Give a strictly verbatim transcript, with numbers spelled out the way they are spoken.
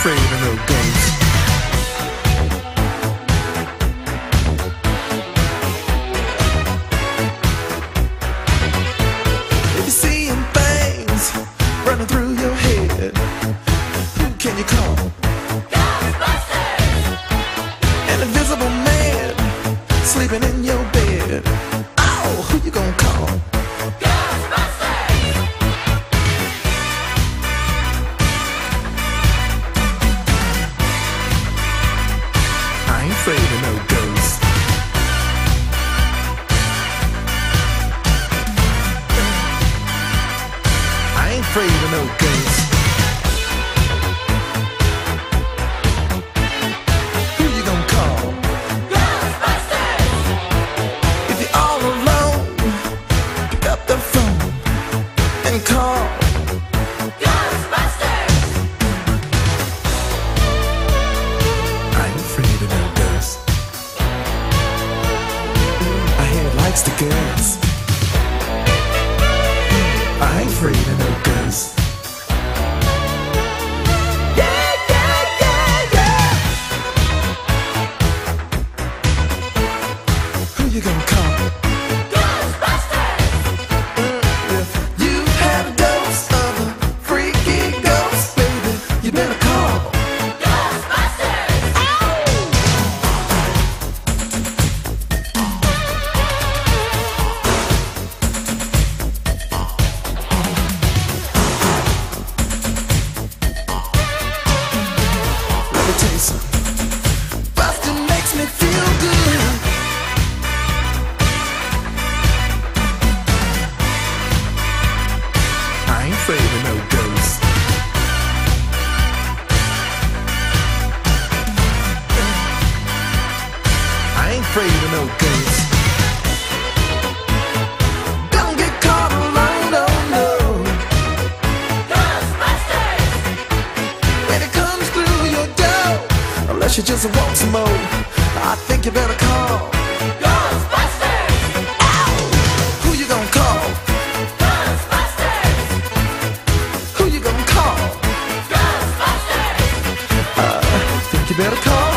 afraid of no ghosts. If you're seeing things running through your head, who can you call? Ghostbusters! An invisible man sleeping in your bed. Oh, who you gonna call? Ghostbusters! I ain't afraid of no ghosts. I ain't afraid of no ghosts. Who you gonna call? Ghostbusters! If you're all alone, pick up the phone and call. Ghostbusters! I ain't afraid of no ghosts. I hear it likes the girls. I ain't afraid of no ghosts. Yeah, yeah, yeah, yeah. Who you gonna call? Ghostbusters! If you had a dose of a freaky ghost, baby, you better call. Ghostbusters! Let me tell you something. Bustin' makes me feel good. I ain't afraid of no ghosts. I ain't afraid of no ghosts. Don't get caught alone, no, no. Ghostbusters! When it comes through your door, unless you just want some more, I think you better call. Ghostbusters! Ow! Who you gonna call? Ghostbusters! Who you gonna call? Ghostbusters! I think you better call.